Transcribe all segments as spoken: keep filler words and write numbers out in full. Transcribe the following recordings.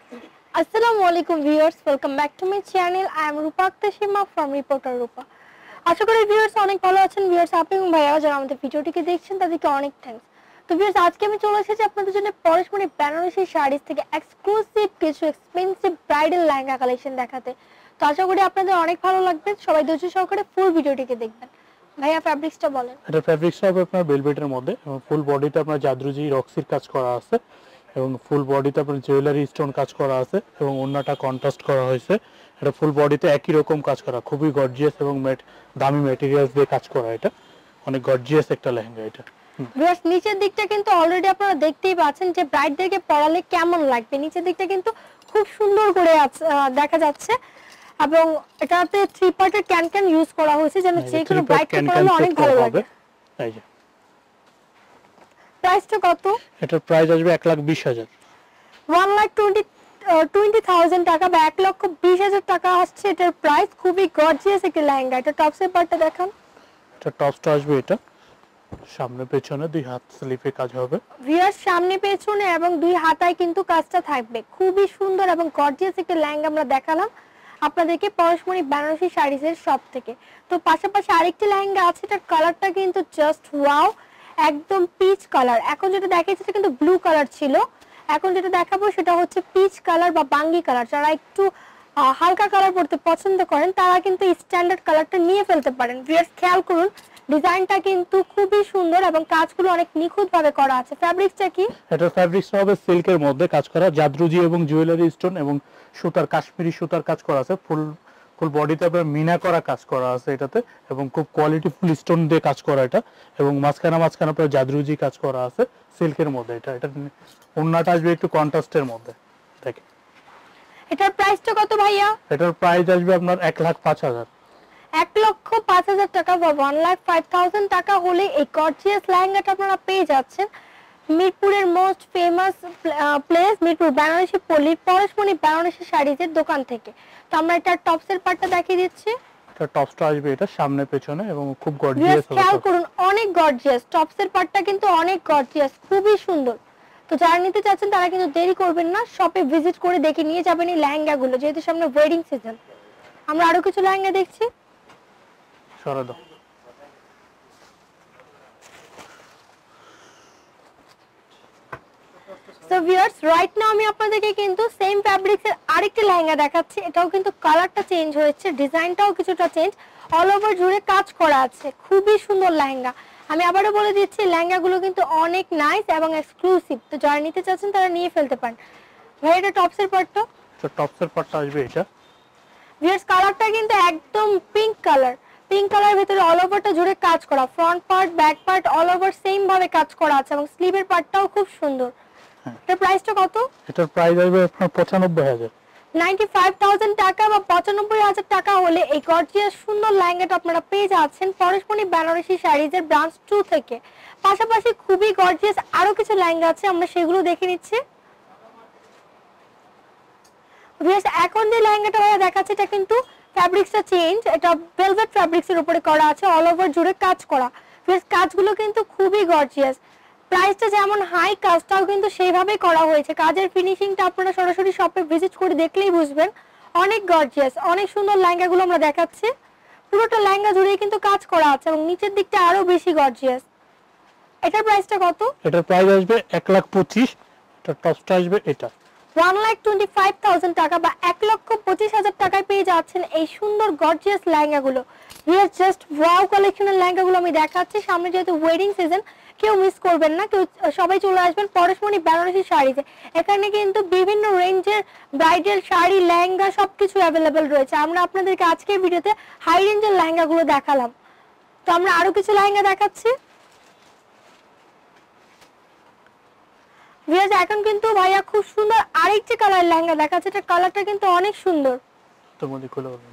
আসসালামু আলাইকুম viewers, welcome back to my channel. I am Rupa Akter Sima from reporter Rupa. আশা করি ভিউয়ার্স অনেক ভালো আছেন। ভিউয়ার্স আপনি এবং ভাইয়ারা যারা আমাদের ভিডিওটিকে দেখছেন তাদেরকে অনেক থ্যাঙ্কস। তো ভিউয়ার্স আজকে আমি চলে এসেছি আপনাদের জন্য পরশমণি বেনারসি শাড়িজ থেকে এক্সক্লুসিভ কিছু এক্সপেন্সিভ ব্রাইডাল লেহেঙ্গা কালেকশন দেখাতে। তো আশা করি আপনাদের অনেক ভালো লাগবে। সবাই ধৈর্য সহকারে ফুল ভিডিওটিকে দেখবেন। ভাইয়া ফ্যাব্রিক্সটা বলেন। এটা ফ্যাব্রিক্সটা হবে আপনার ভেলভেটের মধ্যে এবং ফুল বডিতে আপনার জাদরুজি রক্সির কাজ করা আছে এবং ফুল বডিতে আপনার জুয়েলারি স্টোন কাজ করা আছে এবং ওন্নাটা কন্ট্রাস্ট করা হয়েছে। এটা ফুল বডিতে একই রকম কাজ করা, খুবই গর্জিয়াস এবং দামি ম্যাটেরিয়ালস দিয়ে কাজ করা। এটা অনেক গর্জিয়াস একটা লেহেঙ্গা। এটা ভিউয়ার্স নিচের দিকটা কিন্তু অলরেডি আপনারা দেখতেই পাচ্ছেন যে ব্রাইডদেরকে পরালে কেমন লাগবে। নিচের দিকটা কিন্তু খুব সুন্দর করে দেখা যাচ্ছে এবং এটাতে থ্রি পার্টের ক্যান ক্যান ইউজ করা হয়েছে যেন যে কোনো ব্রাইডকে পরালে অনেক ভালো লাগে। এই যে প্রাইসটা কত? এটার প্রাইস আসবে এক লাখ বিশ হাজার, one lakh twenty twenty thousand টাকা বা এক লক্ষ বিশ হাজার টাকা আসছে এটার প্রাইস। খুবই গর্জিয়াস একটা লেহেঙ্গা। এটা টপসের পার্টটা দেখান। এটা টপসটা আসবে, এটা সামনে পেছনে দুই হাত স্লিপে কাজ হবে। ভিউয়ার্স সামনে পেছনে এবং দুই হাতায় কিন্তু কাজটা থাকবে। খুবই সুন্দর এবং গর্জিয়াস একটা লেহেঙ্গা আমরা দেখালাম আপনাদেরকে পরশমণি বেনারসি শাড়িজের শপ থেকে। তো পাশাপাশি আরেকটি লেহেঙ্গা আছে, এটার কালারটা কিন্তু জাস্ট ওয়াও, একদম পিচ কালার। এখন যেটা দেখাচ্ছি সেটা কিন্তু ব্লু কালার ছিল, এখন যেটা দেখাবো সেটা হচ্ছে পিচ কালার বা বাঙ্গি কালার। যারা একটু হালকা কালার পরতে পছন্দ করেন তারা কিন্তু স্ট্যান্ডার্ড কালারটা নিয়ে ফেলতে পারেন। ভিউয়ার্স খেয়াল করুন, ডিজাইনটা কিন্তু খুবই সুন্দর এবং কাজগুলো অনেক নিখুঁত ভাবে করা আছে। ফ্যাব্রিক্সটা কি? এটা ফ্যাব্রিক্সটা হবে সিল্কের মধ্যে কাজ করা, জাদরুজি এবং জুয়েলারি স্টোন এবং সুতার, কাশ্মীরি সুতার কাজ করা আছে। ফুল ফুল বডিতে আপনার মিনা করা কাজ করা আছে এটাতে এবং খুব কোয়ালিটি ফুল স্টোন দিয়ে কাজ করা এটা এবং মাঝখানে মাঝখানে আপনার জাদরুজি কাজ করা আছে সিল্কের মধ্যে। এটা এটা ওন্নাটা আসবে একটু কন্ট্রাস্টের মধ্যে। দেখেন এটার প্রাইসটা কত ভাইয়া? এটার প্রাইস আসবে আপনার এক লাখ পাঁচ হাজার, এক লক্ষ পাঁচ হাজার টাকা বা ওয়ান লাখ ফাইভ থাউজেন্ড টাকা হলে এই গর্জিয়াস লেহেঙ্গাটা আপনারা পেয়ে যাচ্ছেন মিরপুরের most famous place Mirpur Benarasi Palli Parashmoni Benarasi শাড়িজের দোকান থেকে। তো আমরা এটা টপসের পার্টটা দেখিয়ে দিচ্ছি। এটা টপসটা আসবে, এটা সামনে পেছনে এবং খুব গর্জিয়াস। খেয়াল করুন অনেক গর্জিয়াস, টপসের পার্টটা কিন্তু অনেক গর্জিয়াস, খুবই সুন্দর। তো যারা নিতে চাচ্ছেন তারা কিন্তু দেরি করবেন না, শপে ভিজিট করে দেখে নিয়ে যাবেন এই লেহেঙ্গাগুলো, যেহেতু সামনে ওয়েডিং সিজন। আমরা আরো কিছু লেহেঙ্গা দেখছি। সরে দাও। সো ভিউয়ার্স রাইট নাও আমি আপনাদেরকে কিন্তু সেম ফ্যাব্রিক্সের আরেকটি লেহেঙ্গা দেখাচ্ছি। এটাও কিন্তু কালারটা চেঞ্জ হয়েছে, ডিজাইনটাও কিছুটা চেঞ্জ, অল ওভার জুড়ে কাজ করা আছে। খুবই সুন্দর লেহেঙ্গা। আমি আবারও বলে দিচ্ছি লেহেঙ্গাগুলো কিন্তু অনেক নাইস এবং এক্সক্লুসিভ। তো যারা নিতে চাচ্ছেন তারা নিয়ে ফেলতে পারেন। ভাই এটা টপসের পার্টটা? তো টপসের পার্টটা আসবে এটা। ভিউয়ার্স কালারটা কিন্তু একদম পিঙ্ক কালার, পিঙ্ক কালারের ভিতরে অল ওভারটা জুড়ে কাজ করা, front part back part all over same ভাবে কাজ করা আছে এবং স্লিভের পার্টটাও খুব সুন্দর। এটার প্রাইসটা কত? এটার প্রাইস আসবে আপনার পঁচানব্বই হাজার, নাইনটি ফাইভ থাউজেন্ড টাকা বা পঁচানব্বই হাজার টাকা হলে এই গর্জিয়াস সুন্দর লেহেঙ্গাটা আপনারা পেয়ে যাচ্ছেন পরশমণি বেনারসি শাড়িজের ব্রাঞ্চ টু থেকে। পাশাপাশি খুবই গর্জিয়াস আরো কিছু লেহেঙ্গা আছে, আমরা সেগুলো দেখে নিচ্ছি। এখন যে লেহেঙ্গাটা ভাইয়া দেখাচ্ছে এটা কিন্তু ফ্যাব্রিক্সটা চেঞ্জ, এটা ভেলভেট ফ্যাব্রিক্সের উপরে করা আছে, অল ওভার জুড়ে কাজ করা। কাজগুলো কিন্তু খুবই গর্জিয়াস। প্রাইসটা যেমন হাই, কাজটাও কিন্তু সেইভাবেই করা হয়েছে। কাজের ফিনিশিংটা আপনারা সরাসরি শপে ভিজিট করে দেখলেই বুঝবেন। অনেক গর্জিয়াস, অনেক সুন্দর লেহেঙ্গাগুলো আমরা দেখাচ্ছি। পুরোটা লেহেঙ্গা জুড়েই কিন্তু কাজ করা আছে এবং নিচের দিকটা আরো বেশি গর্জিয়াস। এটার প্রাইসটা কত? এটার প্রাইস আসবে এক লাখ পঁচিশ, এটা টপসটা আসবে এটা one lakh twenty five thousand টাকা বা এক লক্ষ পঁচিশ হাজার টাকায় পেয়ে যাচ্ছেন এই সুন্দর গর্জিয়াস লেহেঙ্গাগুলো। ভিউয়ার্স জাস্ট ওয়াও কালেকশনের লেহেঙ্গাগুলো আমি দেখাচ্ছি। সামনে যেহেতু ওয়েডিং সিজন, কেউ মিস করবেন না, কেউ সবাই চলে আসবেন পরশমণি বেনারসি শাড়িতে। এখানে কিন্তু বিভিন্ন রেঞ্জের ব্রাইডাল শাড়ি, লেহেঙ্গা সবকিছু অ্যাভেলেবেল রয়েছে। আমরা আপনাদেরকে আজকের ভিডিওতে হাই রেঞ্জের লেহেঙ্গাগুলো দেখালাম। তো আমরা আরো কিছু লেহেঙ্গা দেখাচ্ছি। ভিউয়ার্স এখন কিন্তু ভাইয়া খুব সুন্দর আরেকটি কালার লেহেঙ্গা দেখাচ্ছে। এটা কালারটা কিন্তু অনেক সুন্দর। তোমাদের খুলে বলুন।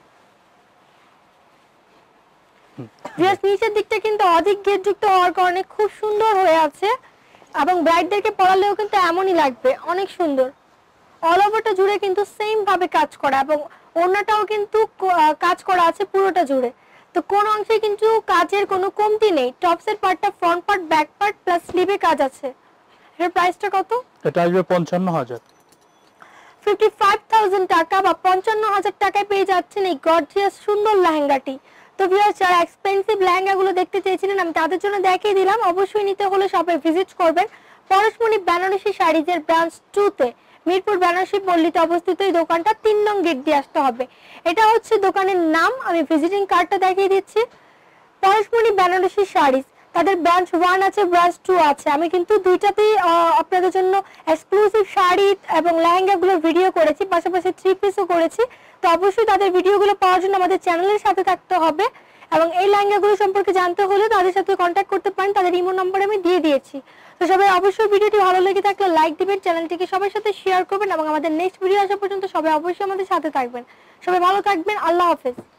ভিউয়ার্স নিচের দিকটা কিন্তু অধিক ঘেরযুক্ত হওয়ার কারণে খুব সুন্দর হয়ে আছে এবং ব্রাইডদেরকে পরালেও কিন্তু এমনই লাগবে, অনেক সুন্দর। অল ওভারটা জুড়ে কিন্তু সেম ভাবে কাজ করা এবং ওড়নাটাও কিন্তু কাজ করা আছে পুরোটা জুড়ে। তো কোন অংশে কিন্তু কাজের কোনো কমতি নেই। টপসের পার্টটা front part back part plus স্লিভে কাজ আছে। এর প্রাইসটা কত? এটা আসবে পঞ্চান্ন হাজার। ফিফটি ফাইভ থাউজেন্ড টাকা বা পঞ্চান্ন হাজার টাকায় পেয়ে যাচ্ছেন এই গর্জিয়াস সুন্দর লেহেঙ্গাটি। তো ভিউয়ার্স, যারা এক্সপেন্সিভ লেহেঙ্গাগুলো দেখতে চেয়েছিলেন আমি তাদের জন্য দেখিয়ে দিলাম। অবশ্যই নিতে হলে শপে ভিজিট করবেন। পরশমণি বেনারসি শাড়িজের ব্রাঞ্চ টু তে মিরপুর বেনারসি পল্লীতে অবস্থিত এই দোকানটা তিন নং গেট দিয়ে আসতে হবে। এটা হচ্ছে দোকানের নাম, আমি ভিজিটিং কার্ডটা দেখিয়ে দিচ্ছি। পরশমণি বেনারসি শাড়িজ, তাদের ব্রাঞ্চ ওয়ান আছে, ব্রাঞ্চ টু আছে। আমি কিন্তু দুইটাতেই আপনাদের জন্য এক্সক্লুসিভ শাড়ি এবং লেহেঙ্গাগুলো ভিডিও করেছি, পাশাপাশি থ্রি পিসও করেছি। তো অবশ্যই তাদের ভিডিওগুলো পাওয়ার জন্য আমাদের চ্যানেলের সাথে থাকতে হবে এবং এই লেহেঙ্গাগুলো সম্পর্কে জানতে হলে তাদের সাথে কন্ট্যাক্ট করতে পারেন, তাদের ইমো নাম্বার আমি দিয়ে দিয়েছি। তো সবাই অবশ্যই ভিডিওটি ভালো লেগে থাকলে লাইক দিবেন, চ্যানেলটিকে সবার সাথে শেয়ার করবেন এবং আমাদের নেক্সট ভিডিও আসা পর্যন্ত সবাই অবশ্যই আমাদের সাথে থাকবেন। সবাই ভালো থাকবেন, আল্লাহ হাফেজ।